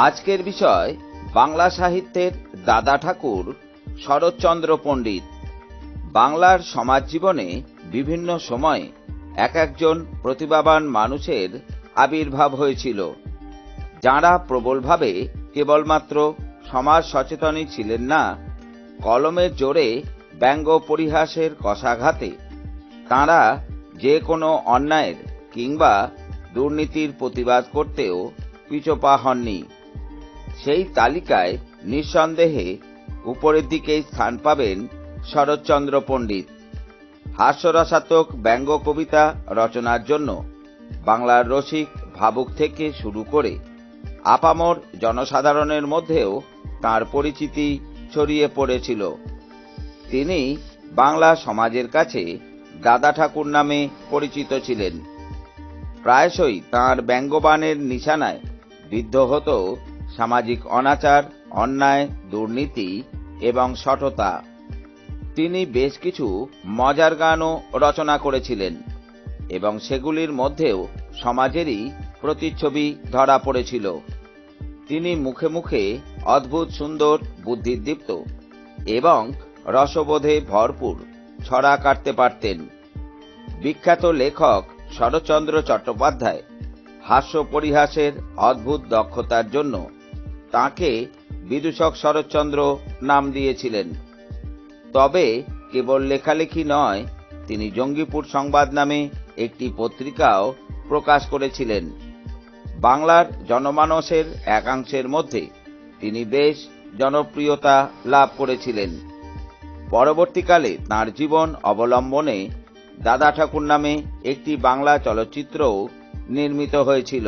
আজকের বিষয় বাংলা সাহিত্যের দাদা ঠাকুর শরৎচন্দ্র পণ্ডিত। বাংলার সমাজ জীবনে বিভিন্ন সময়ে এক একজন প্রতিভাবান মানুষের আবির্ভাব হয়েছিল, যাঁরা প্রবলভাবে কেবলমাত্র সমাজ সচেতনই ছিলেন না, কলমের জোরে ব্যঙ্গ পরিহাসের কষাঘাতে তাঁরা যে কোনো অন্যায়ের কিংবা দুর্নীতির প্রতিবাদ করতেও পিছপা হননি। সেই তালিকায় নিঃসন্দেহে উপরের দিকেই স্থান পাবেন শরৎচন্দ্র পণ্ডিত। হাস্যরসাত্মক ব্যঙ্গ কবিতা রচনার জন্য বাংলার রসিক ভাবুক থেকে শুরু করে আপামর জনসাধারণের মধ্যেও তাঁর পরিচিতি ছড়িয়ে পড়েছিল। তিনি বাংলা সমাজের কাছে দাদা ঠাকুর নামে পরিচিত ছিলেন। প্রায়শই তাঁর ব্যঙ্গবাণের নিশানায় বিদ্ধ হতো সামাজিক অনাচার, অন্যায়, দুর্নীতি এবং শঠতা। তিনি বেশ কিছু মজার গানও রচনা করেছিলেন এবং সেগুলির মধ্যেও সমাজেরই প্রতিচ্ছবি ধরা পড়েছিল। তিনি মুখে মুখে অদ্ভুত সুন্দর, বুদ্ধিদীপ্ত এবং রসবোধে ভরপুর ছড়া কাটতে পারতেন। বিখ্যাত লেখক শরৎচন্দ্র চট্টোপাধ্যায় হাস্য পরিহাসের অদ্ভুত দক্ষতার জন্য তাঁকে বিদূষক শরৎচন্দ্র নাম দিয়েছিলেন। তবে কেবল লেখালেখি নয়, তিনি জঙ্গিপুর সংবাদ নামে একটি পত্রিকাও প্রকাশ করেছিলেন। বাংলার জনমানসের একাংশের মধ্যে তিনি বেশ জনপ্রিয়তা লাভ করেছিলেন। পরবর্তীকালে তাঁর জীবন অবলম্বনে দাদা ঠাকুর নামে একটি বাংলা চলচ্চিত্রও নির্মিত হয়েছিল।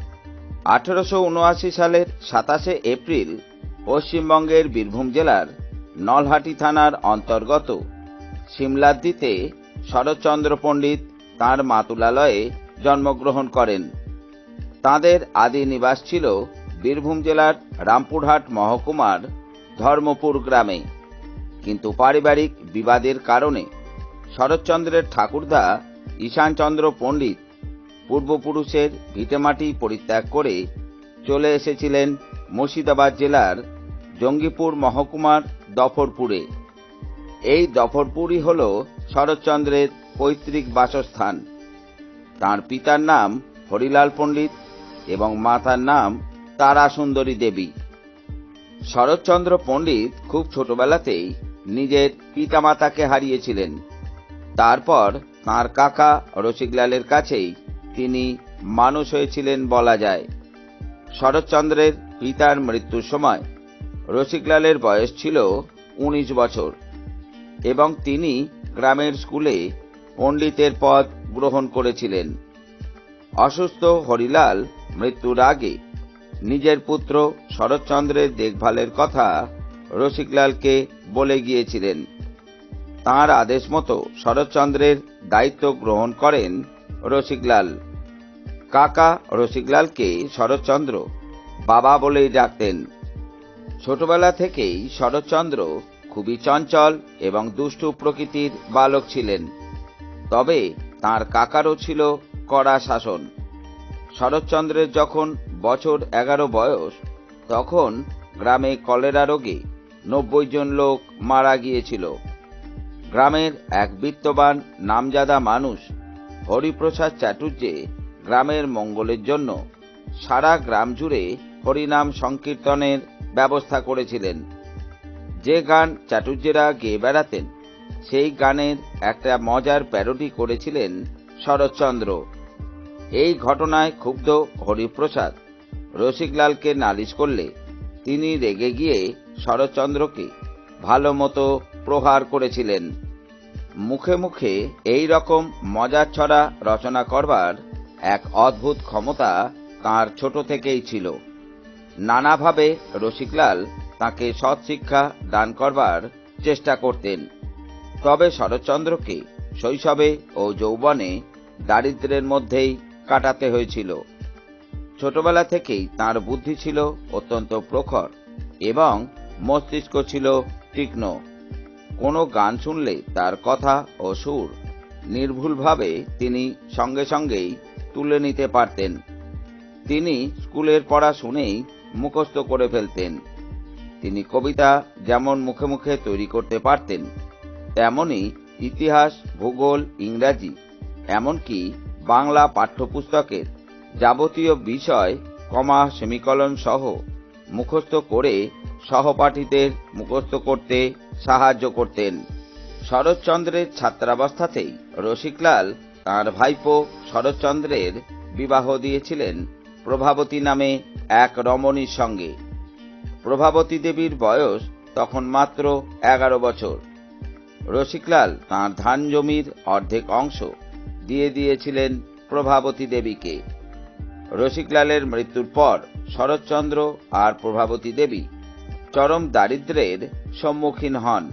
1879 সালের 27 এপ্রিল পশ্চিমবঙ্গের বীরভূম জেলার নলহাটি থানার অন্তর্গত সিমলাদ্দিতে শরৎচন্দ্র পণ্ডিত তাঁর মাতুলালয়ে জন্মগ্রহণ করেন। তাঁদের আদি নিবাস ছিল বীরভূম জেলার রামপুরহাট মহকুমার ধর্মপুর গ্রামে, কিন্তু পারিবারিক বিবাদের কারণে শরৎচন্দ্রের ঠাকুরদা ঈশানচন্দ্র পণ্ডিত পূর্বপুরুষের ভিটেমাটি পরিত্যাগ করে চলে এসেছিলেন মুর্শিদাবাদ জেলার জঙ্গিপুর মহকুমার দফরপুরে। এই দফরপুরই হল শরৎচন্দ্রের পৈতৃক বাসস্থান। তাঁর পিতার নাম হরিলাল পণ্ডিত এবং মাতার নাম তারা সুন্দরী দেবী। শরৎচন্দ্র পণ্ডিত খুব ছোটবেলাতেই নিজের পিতামাতাকে হারিয়েছিলেন। তারপর তাঁর কাকা রসিকলালের কাছেই তিনি মানুষ হয়েছিলেন বলা যায়। শরৎচন্দ্রের পিতার মৃত্যুর সময় রসিকলালের বয়স ছিল 19 বছর এবং তিনি গ্রামের স্কুলে পণ্ডিতের পদ গ্রহণ করেছিলেন। অসুস্থ হরিলাল মৃত্যুর আগে নিজের পুত্র শরৎচন্দ্রের দেখভালের কথা রসিকলালকে বলে গিয়েছিলেন। তাঁর আদেশ মতো শরৎচন্দ্রের দায়িত্ব গ্রহণ করেন রসিকলাল। কাকা রসিকলালকে শরৎচন্দ্র বাবা বলেই ডাকতেন। ছোটবেলা থেকেই শরৎচন্দ্র খুবই চঞ্চল এবং দুষ্টু প্রকৃতির বালক ছিলেন। তবে তাঁর কাকারও ছিল কড়া শাসন। শরৎচন্দ্রের যখন বছর 11 বয়স, তখন গ্রামে কলেরা রোগে 90 জন লোক মারা গিয়েছিল। গ্রামের এক বিত্তবান নামজাদা মানুষ হরিপ্রসাদ চাটুর্যে গ্রামের মঙ্গলের জন্য সারা গ্রাম জুড়ে হরিনাম সংকীর্তনের ব্যবস্থা করেছিলেন। যে গান চাটুর্যেরা গেয়ে বেড়াতেন, সেই গানের একটা মজার প্যারোডি করেছিলেন শরৎচন্দ্র। এই ঘটনায় ক্ষুব্ধ হরিপ্রসাদ রসিকলালকে নালিশ করলে তিনি রেগে গিয়ে শরৎচন্দ্রকে ভালো মতো প্রহার করেছিলেন। মুখে মুখে এই রকম মজার ছড়া রচনা করবার এক অদ্ভুত ক্ষমতা তাঁর ছোট থেকেই ছিল। নানাভাবে রসিকলাল তাঁকে সৎ শিক্ষা দান করবার চেষ্টা করতেন। তবে শরৎচন্দ্রকে শৈশবে ও যৌবনে দারিদ্র্যের মধ্যেই কাটাতে হয়েছিল। ছোটবেলা থেকেই তাঁর বুদ্ধি ছিল অত্যন্ত প্রখর এবং মস্তিষ্ক ছিল তীক্ষ্ণ। কোনো গান শুনলে তার কথা ও সুর নির্ভুলভাবে তিনি সঙ্গে সঙ্গেই তুলে নিতে পারতেন। তিনি স্কুলের পড়া শুনেই মুখস্থ করে ফেলতেন। তিনি কবিতা যেমন মুখে মুখে তৈরি করতে পারতেন, তেমনি ইতিহাস, ভূগোল, ইংরাজি, এমনকি বাংলা পাঠ্যপুস্তকের যাবতীয় বিষয় কমা, সেমিকলন সহ মুখস্থ করে সহপাঠীদের মুখস্থ করতে সাহায্য করতেন। শরৎচন্দ্রের ছাত্রাবস্থাতেই রসিকলাল তাঁর ভাইপো শরৎচন্দ্রের বিবাহ দিয়েছিলেন প্রভাবতী নামে এক রমণীর সঙ্গে। প্রভাবতী দেবীর বয়স তখন মাত্র 11 বছর। রসিকলাল তাঁর ধান জমির অর্ধেক অংশ দিয়ে দিয়েছিলেন প্রভাবতী দেবীকে। রসিকলালের মৃত্যুর পর শরৎচন্দ্র আর প্রভাবতী দেবী চরম দারিদ্র্যের সম্মুখীন হন,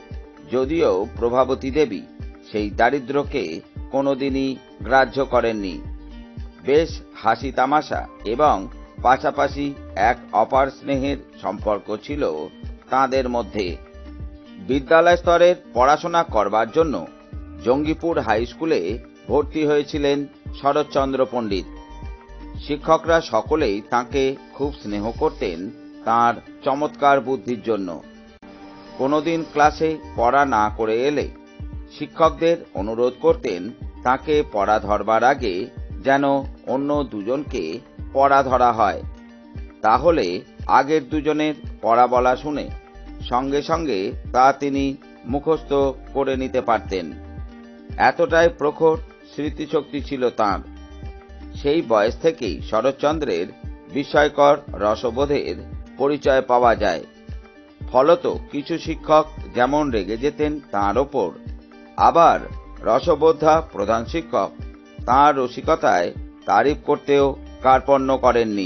যদিও প্রভাবতী দেবী সেই দারিদ্র্যকে কোনোদিনই গ্রাহ্য করেননি। বেশ হাসি তামাশা এবং পাশাপাশি এক অপার স্নেহের সম্পর্ক ছিল তাঁদের মধ্যে। বিদ্যালয় স্তরের পড়াশোনা করবার জন্য জঙ্গিপুর হাই স্কুলে ভর্তি হয়েছিলেন শরৎচন্দ্র পণ্ডিত। শিক্ষকরা সকলেই তাঁকে খুব স্নেহ করতেন তাঁর চমৎকার বুদ্ধির জন্য। কোনোদিন ক্লাসে পড়া না করে এলে শিক্ষকদের অনুরোধ করতেন তাঁকে পড়া ধরবার আগে যেন অন্য দুজনকে পড়া ধরা হয়, তাহলে আগের দুজনের পড়া বলা শুনে সঙ্গে সঙ্গে তা তিনি মুখস্থ করে নিতে পারতেন। এতটাই প্রখর স্মৃতিশক্তি ছিল তাঁর। সেই বয়স থেকেই শরৎচন্দ্রের বিস্ময়কর রসবোধের পরিচয় পাওয়া যায়। ফলত কিছু শিক্ষক যেমন রেগে যেতেন তাঁর ওপর, আবার রসবোদ্ধা প্রধান শিক্ষক তাঁর রসিকতায় তারিফ করতেও কার্পণ্য করেননি।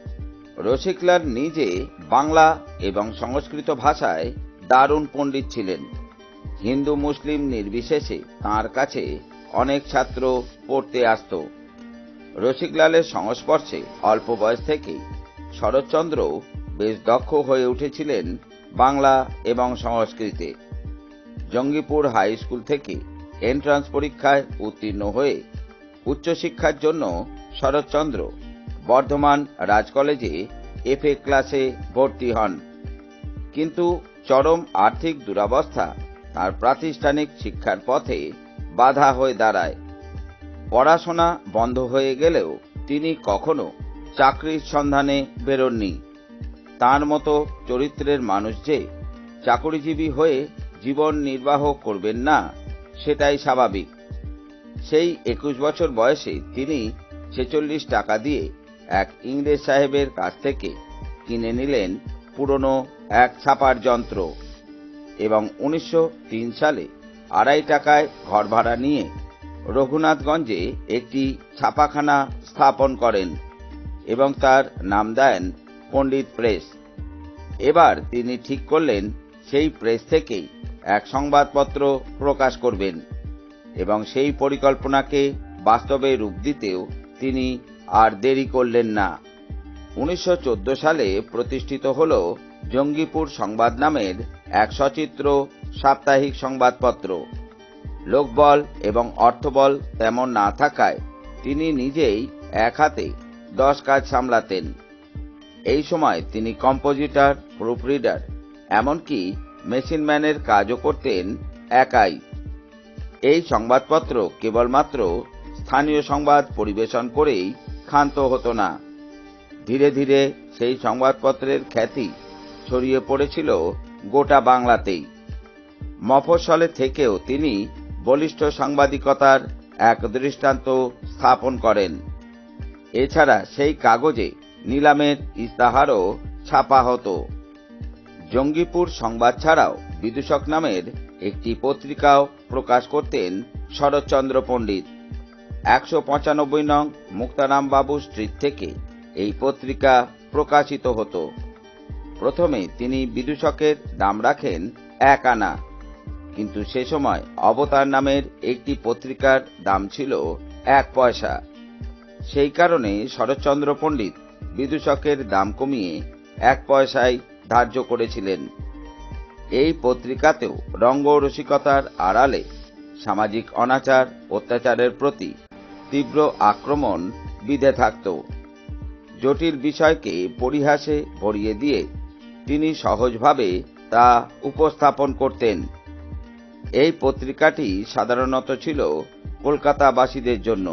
রসিকলাল নিজে বাংলা এবং সংস্কৃত ভাষায় দারুণ পণ্ডিত ছিলেন। হিন্দু মুসলিম নির্বিশেষে তাঁর কাছে অনেক ছাত্র পড়তে আসত। রসিকলালের সংস্পর্শে অল্প বয়স থেকেই শরৎচন্দ্র বেশ দক্ষ হয়ে উঠেছিলেন বাংলা এবং সংস্কৃতে। জঙ্গিপুর হাই স্কুল থেকে এন্ট্রান্স পরীক্ষায় উত্তীর্ণ হয়ে উচ্চশিক্ষার জন্য শরৎচন্দ্র বর্ধমান রাজ কলেজে FA ক্লাসে ভর্তি হন। কিন্তু চরম আর্থিক দুরবস্থা তার প্রাতিষ্ঠানিক শিক্ষার পথে বাধা হয়ে দাঁড়ায়। পড়াশোনা বন্ধ হয়ে গেলেও তিনি কখনো চাকরির সন্ধানে বেরোননি। তাঁর মতো চরিত্রের মানুষ যে চাকরিজীবী হয়ে জীবন নির্বাহ করবেন না, সেটাই স্বাভাবিক। সেই 21 বছর বয়সে তিনি 46 টাকা দিয়ে এক ইংরেজ সাহেবের কাছ থেকে কিনে নিলেন পুরনো এক ছাপার যন্ত্র এবং 1903 সালে 2.5 টাকায় ঘর ভাড়া নিয়ে রঘুনাথগঞ্জে একটি ছাপাখানা স্থাপন করেন এবং তার নাম দেন পণ্ডিত প্রেস। এবার তিনি ঠিক করলেন সেই প্রেস থেকেই এক সংবাদপত্র প্রকাশ করবেন এবং সেই পরিকল্পনাকে বাস্তবে রূপ দিতেও তিনি আর দেরি করলেন না। 1914 সালে প্রতিষ্ঠিত হল জঙ্গিপুর সংবাদ নামের এক সচিত্র সাপ্তাহিক সংবাদপত্র। লোকবল এবং অর্থবল তেমন না থাকায় তিনি নিজেই এক হাতে 10 কাজ সামলাতেন। এই সময় তিনি কম্পোজিটর, প্রুফরিডার, এমনকি মেশিনম্যানের কাজও করতেন একাই। এই সংবাদপত্র কেবলমাত্র স্থানীয় সংবাদ পরিবেশন করেই ক্ষান্ত হতো না। ধীরে ধীরে সেই সংবাদপত্রের খ্যাতি ছড়িয়ে পড়েছিল গোটা বাংলাতেই। মফস্বলে থেকেও তিনি বলিষ্ঠ সাংবাদিকতার এক দৃষ্টান্ত স্থাপন করেন। এছাড়া সেই কাগজে নিলামের ইস্তাহারও ছাপা হতো। জঙ্গিপুর সংবাদ ছাড়াও বিদূষক নামের একটি পত্রিকাও প্রকাশ করতেন শরৎচন্দ্র পণ্ডিত। 195 নং মুক্তারামবাবু স্ট্রিট থেকে এই পত্রিকা প্রকাশিত হতো। প্রথমে তিনি বিদূষকের দাম রাখেন 1 আনা, কিন্তু সে সময় অবতার নামের একটি পত্রিকার দাম ছিল 1 পয়সা। সেই কারণে শরৎচন্দ্র পণ্ডিত বিদূষকের দাম কমিয়ে 1 পয়সায় ধার্য করেছিলেন। এই পত্রিকাতেও রঙ্গ রসিকতার আড়ালে সামাজিক অনাচার অত্যাচারের প্রতি তীব্র আক্রমণ বিধে থাকত। জটিল বিষয়কে পরিহাসে ভরিয়ে দিয়ে তিনি সহজভাবে তা উপস্থাপন করতেন। এই পত্রিকাটি সাধারণত ছিল কলকাতাবাসীদের জন্য,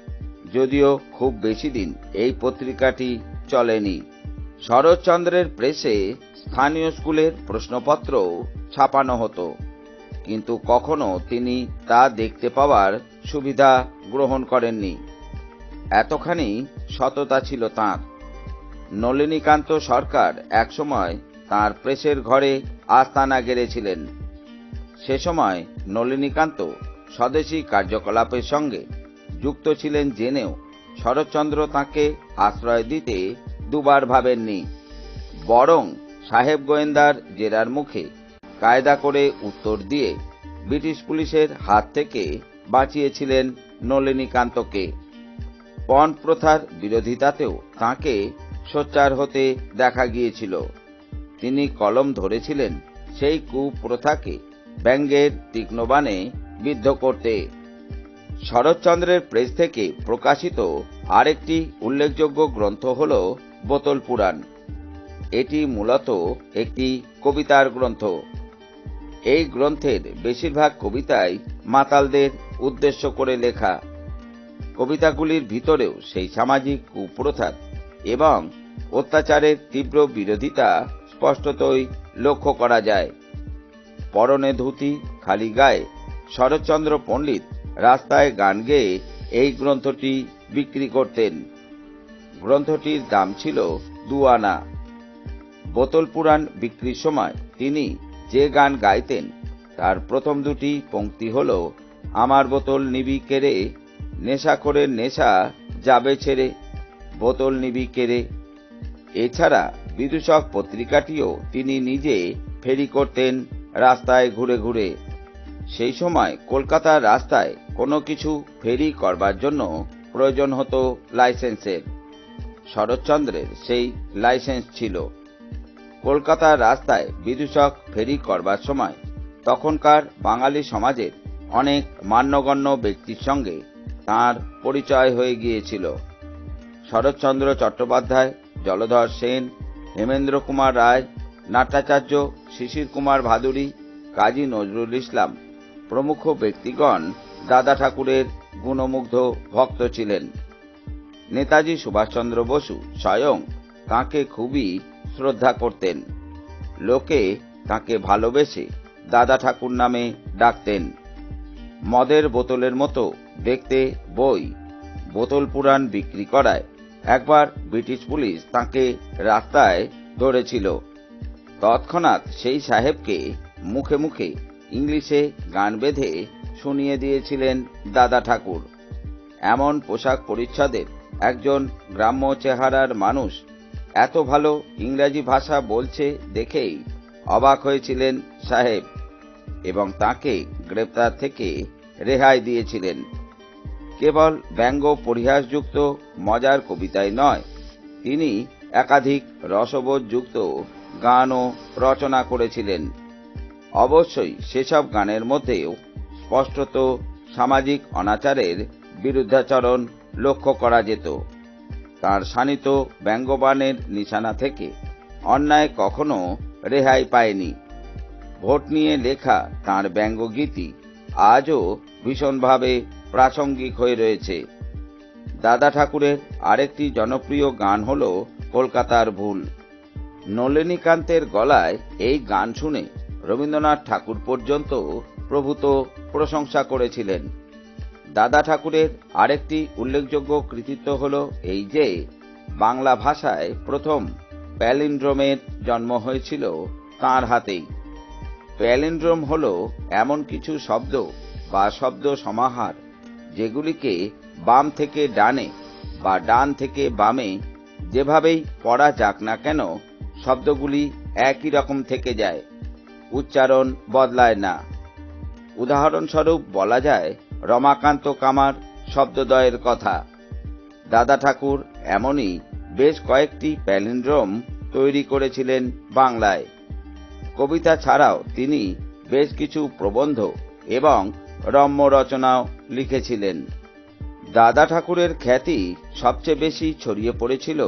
যদিও খুব বেশি দিন এই পত্রিকাটি চলেনি। শরৎচন্দ্রের প্রেসে স্থানীয় স্কুলের প্রশ্নপত্র ছাপানো হতো, কিন্তু কখনো তিনি তা দেখতে পাওয়ার সুবিধা গ্রহণ করেননি। এতখানি সততা ছিল তাঁর। নলিনীকান্ত সরকার একসময় তাঁর প্রেসের ঘরে আস্তানা গেড়েছিলেন। সে সময় নলিনীকান্ত স্বদেশী কার্যকলাপের সঙ্গে যুক্ত ছিলেন জেনেও শরৎচন্দ্র তাঁকে আশ্রয় দিতে দুবার ভাবেননি, বরং সাহেব গোয়েন্দার জেরার মুখে কায়দা করে উত্তর দিয়ে ব্রিটিশ পুলিশের হাত থেকে বাঁচিয়েছিলেন নলিনীকান্তকে। পণ প্রথার বিরোধিতাতেও তাঁকে সোচ্চার হতে দেখা গিয়েছিল। তিনি কলম ধরেছিলেন সেই কুপ্রথাকে ব্যঙ্গের তীক্ষ্ণ বাণে বিদ্ধ করতে। শরৎচন্দ্রের প্রেস থেকে প্রকাশিত আরেকটি উল্লেখযোগ্য গ্রন্থ হল বোতল পুরাণ। এটি মূলত একটি কবিতার গ্রন্থ। এই গ্রন্থের বেশিরভাগ কবিতাই মাতালদের উদ্দেশ্য করে লেখা। কবিতাগুলির ভিতরেও সেই সামাজিক কুপ্রথার এবং অত্যাচারের তীব্র বিরোধিতা স্পষ্টতই লক্ষ্য করা যায়। পরনে ধুতি, খালি গায়ে শরৎচন্দ্র পণ্ডিত রাস্তায় গান গেয়ে এই গ্রন্থটি বিক্রি করতেন। গ্রন্থটির দাম ছিল 2 আনা। বোতল পুরাণ বিক্রির সময় তিনি যে গান গাইতেন তার প্রথম দুটি পংক্তি হল, আমার বোতল নিবি কেড়ে, নেশা করে নেশা যাবে ছেড়ে, বোতল নিবি কেড়ে। এছাড়া বিদূষক পত্রিকাটিও তিনি নিজে ফেরি করতেন রাস্তায় ঘুরে ঘুরে। সেই সময় কলকাতার রাস্তায় কোনো কিছু ফেরি করবার জন্য প্রয়োজন হতো লাইসেন্সের। শরৎচন্দ্রের সেই লাইসেন্স ছিল। কলকাতার রাস্তায় বিদূষক ফেরি করবার সময় তখনকার বাঙালি সমাজের অনেক মান্যগণ্য ব্যক্তির সঙ্গে তাঁর পরিচয় হয়ে গিয়েছিল। শরৎচন্দ্র চট্টোপাধ্যায়, জলধর সেন, হেমেন্দ্র কুমার রায়, নাট্যাচার্য শিশির কুমার ভাদুড়ী, কাজী নজরুল ইসলাম প্রমুখ ব্যক্তিগণ দাদা ঠাকুরের গুণমুগ্ধ ভক্ত ছিলেন। নেতাজি সুভাষচন্দ্র বসু স্বয়ং তাঁকে খুবই শ্রদ্ধা করতেন। লোকে তাঁকে ভালোবেসে দাদা ঠাকুর নামে ডাকতেন। মদের বোতলের মতো দেখতে বই বোতল পুরাণ বিক্রি করায় একবার ব্রিটিশ পুলিশ তাঁকে রাস্তায় ধরেছিল। তৎক্ষণাৎ সেই সাহেবকে মুখে মুখে ইংলিশে গান বেঁধে শুনিয়ে দিয়েছিলেন দাদা ঠাকুর। এমন পোশাক পরিচ্ছদের একজন গ্রাম্য চেহারার মানুষ এত ভালো ইংরাজি ভাষা বলছে দেখেই অবাক হয়েছিলেন সাহেব এবং তাঁকে গ্রেপ্তার থেকে রেহাই দিয়েছিলেন। কেবল ব্যঙ্গ পরিহাসযুক্ত মজার কবিতাই নয়, তিনি একাধিক রসবোধযুক্ত গানও রচনা করেছিলেন। অবশ্যই সেসব গানের মধ্যেও স্পষ্টত সামাজিক অনাচারের বিরুদ্ধাচরণ লক্ষ্য করা যেত। তাঁর শানিত ব্যঙ্গবাণের নিশানা থেকে অন্যায় কখনো রেহাই পায়নি। ভোট নিয়ে লেখা তাঁর ব্যঙ্গগীতি আজও ভীষণভাবে প্রাসঙ্গিক হয়ে রয়েছে। দাদা ঠাকুরের আরেকটি জনপ্রিয় গান হল কলকাতার ভুল। নলিনীকান্তের গলায় এই গান শুনে রবীন্দ্রনাথ ঠাকুর পর্যন্ত প্রভূত প্রশংসা করেছিলেন। দাদা ঠাকুরের আরেকটি উল্লেখযোগ্য কৃতিত্ব হল এই যে বাংলা ভাষায় প্রথম প্যালিন্ড্রোমের জন্ম হয়েছিল তাঁর হাতেই। প্যালিন্ড্রোম হল এমন কিছু শব্দ বা শব্দ সমাহার যেগুলিকে বাম থেকে ডানে বা ডান থেকে বামে যেভাবেই পড়া যাক না কেন শব্দগুলি একই রকম থেকে যায়, উচ্চারণ বদলায় না। উদাহরণস্বরূপ বলা যায় রমাকান্ত কামার শব্দদ্বয়ের কথা। দাদা ঠাকুর এমনই বেশ কয়েকটি প্যালিন্ড্রোম তৈরি করেছিলেন বাংলায়। কবিতা ছাড়াও তিনি বেশ কিছু প্রবন্ধ এবং রম্য রচনাও লিখেছিলেন। দাদা ঠাকুরের খ্যাতি সবচেয়ে বেশি ছড়িয়ে পড়েছিল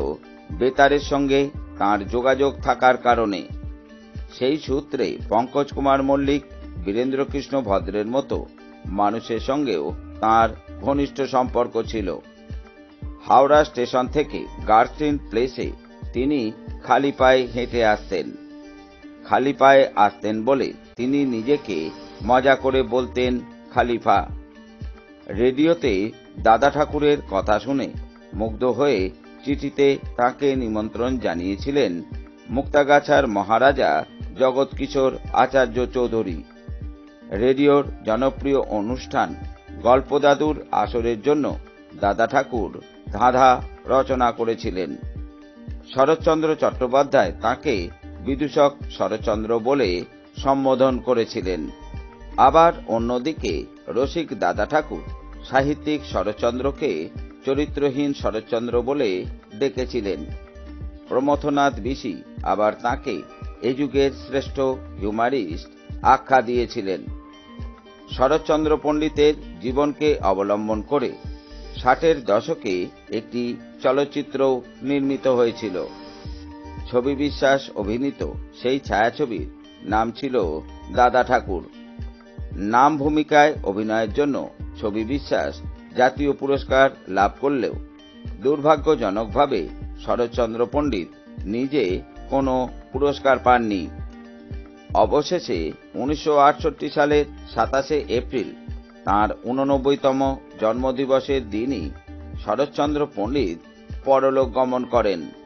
বেতারের সঙ্গে তাঁর যোগাযোগ থাকার কারণে। সেই সূত্রে পঙ্কজ কুমার মল্লিক, বীরেন্দ্রকৃষ্ণ ভদ্রের মতো মানুষের সঙ্গেও তাঁর ঘনিষ্ঠ সম্পর্ক ছিল। হাওড়া স্টেশন থেকে গার্সিন প্লেসে তিনি খালি পায়ে হেঁটে আসতেন। খালি পায়ে আসতেন বলে তিনি নিজেকে মজা করে বলতেন খালিফা। রেডিওতে দাদা ঠাকুরের কথা শুনে মুগ্ধ হয়ে চিঠিতে তাঁকে নিমন্ত্রণ জানিয়েছিলেন মুক্তাগাছার মহারাজা জগৎকিশোর আচার্য চৌধুরী। রেডিওর জনপ্রিয় অনুষ্ঠান গল্পদাদুর আসরের জন্য দাদা ঠাকুর ধাঁধা রচনা করেছিলেন। শরৎচন্দ্র চট্টোপাধ্যায় তাঁকে বিদূষক শরৎচন্দ্র বলে সম্বোধন করেছিলেন। আবার অন্যদিকে রসিক দাদা ঠাকুর সাহিত্যিক শরৎচন্দ্রকে চরিত্রহীন শরৎচন্দ্র বলে ডেকেছিলেন। প্রমথনাথ বিশি আবার তাঁকে এ যুগের শ্রেষ্ঠ হিউমারিস্ট আখ্যা দিয়েছিলেন। শরৎচন্দ্র পণ্ডিতের জীবনকে অবলম্বন করে 60-এর দশকে একটি চলচ্চিত্র নির্মিত হয়েছিল। ছবি বিশ্বাস অভিনীত সেই ছায়াছবির নাম ছিল দাদা ঠাকুর। নাম ভূমিকায় অভিনয়ের জন্য ছবি বিশ্বাস জাতীয় পুরস্কার লাভ করলেও দুর্ভাগ্যজনকভাবে শরৎচন্দ্র পণ্ডিত নিজে কোনো পুরস্কার পাননি। অবশেষে 1968 সালের 27শে এপ্রিল তাঁর 89তম জন্মদিবসের দিনই শরৎচন্দ্র পণ্ডিত পরলোক গমন করেন।